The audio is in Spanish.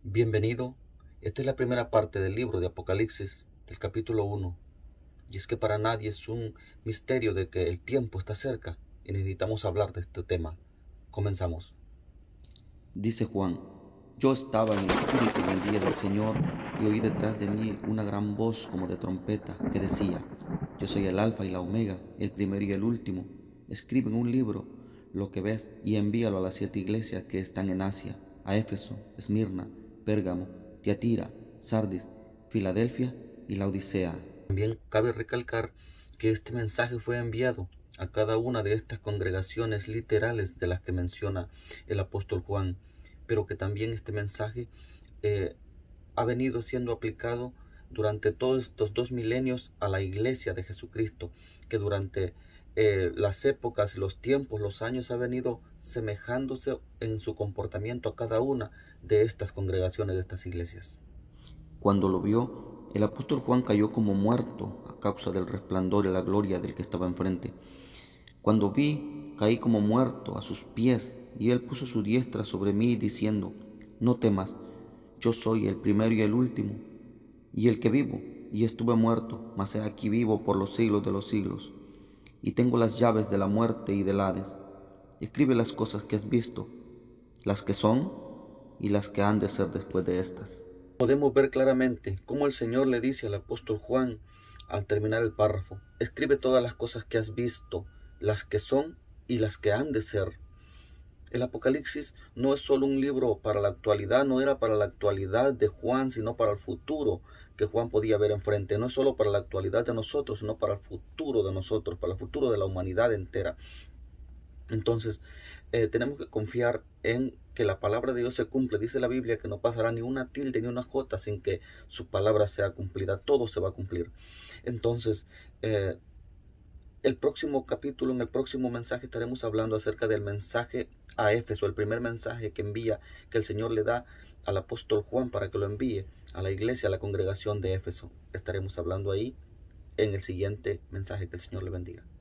Bienvenido. Esta es la primera parte del libro de Apocalipsis, del capítulo 1. Y es que para nadie es un misterio de que el tiempo está cerca y necesitamos hablar de este tema. Comenzamos. Dice Juan: Yo estaba en el Espíritu en el día del Señor, y oí detrás de mí una gran voz como de trompeta, que decía: Yo soy el Alfa y la Omega, el primero y el último. Escribe en un libro lo que ves y envíalo a las 7 iglesias que están en Asia: a Éfeso, Esmirna, Pérgamo, Tiatira, Sardis, Filadelfia y la Odisea. También cabe recalcar que este mensaje fue enviado a cada una de estas congregaciones literales de las que menciona el apóstol Juan, pero que también este mensaje ha venido siendo aplicado durante todos estos 2 milenios a la iglesia de Jesucristo, que durante las épocas, los tiempos, los años ha venido semejándose en su comportamiento a cada una de estas congregaciones, de estas iglesias. Cuando lo vio, el apóstol Juan cayó como muerto a causa del resplandor y la gloria del que estaba enfrente. Cuando vi, caí como muerto a sus pies, y él puso su diestra sobre mí, diciendo: No temas, yo soy el primero y el último, y el que vivo, y estuve muerto, mas he aquí vivo por los siglos de los siglos, y tengo las llaves de la muerte y del Hades. Escribe las cosas que has visto, las que son y las que han de ser después de estas. Podemos ver claramente cómo el Señor le dice al apóstol Juan al terminar el párrafo: escribe todas las cosas que has visto, las que son y las que han de ser. El Apocalipsis no es solo un libro para la actualidad, no era para la actualidad de Juan, sino para el futuro que Juan podía ver enfrente. No es solo para la actualidad de nosotros, sino para el futuro de nosotros, para el futuro de la humanidad entera. Entonces, tenemos que confiar en que la palabra de Dios se cumple. Dice la Biblia que no pasará ni una tilde ni una jota sin que su palabra sea cumplida. Todo se va a cumplir. Entonces, el próximo capítulo, en el próximo mensaje, estaremos hablando acerca del mensaje a Éfeso, el primer mensaje que envía, que el Señor le da al apóstol Juan para que lo envíe a la iglesia, a la congregación de Éfeso. Estaremos hablando ahí en el siguiente mensaje. Que el Señor le bendiga.